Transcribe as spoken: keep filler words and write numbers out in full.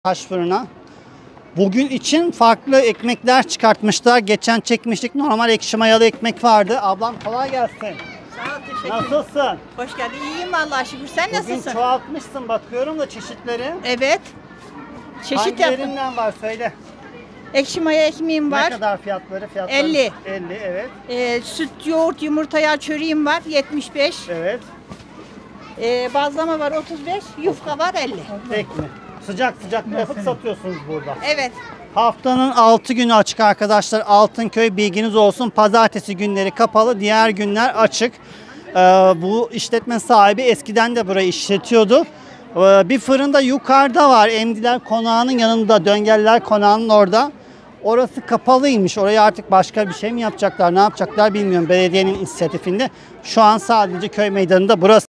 Taş fırına. Bugün için farklı ekmekler çıkartmışlar. Geçen çekmiştik, normal ekşi mayalı ekmek vardı. Ablam kolay gelsin. Sağ ol, teşekkür ederim. Nasılsın? Hoş geldin. İyiyim vallahi şükür. Sen Bugün nasılsın? çoğaltmışsın bakıyorum da çeşitleri. Evet. Çeşit yaptım. Hangilerinden var söyle. Ekşi maya ekmeğim var. Ne kadar fiyatları? Fiyatları? elli. elli evet. Ee, süt, yoğurt, yumurta yağı çöreğim var. yetmiş beş. Evet. Ee, bazlama var otuz beş. Yufka var elli. Ekmek. Sıcak sıcak yapıp satıyorsunuz burada. Evet. Haftanın altı günü açık arkadaşlar. Altınköy, bilginiz olsun. Pazartesi günleri kapalı, diğer günler açık. Ee, bu işletme sahibi eskiden de burayı işletiyordu. Ee, bir fırında yukarıda var. Emdiler Konağı'nın yanında, Döngeller Konağı'nın orada. Orası kapalıymış. Oraya artık başka bir şey mi yapacaklar, ne yapacaklar bilmiyorum. Belediyenin inisiyatifinde. Şu an sadece köy meydanında burası.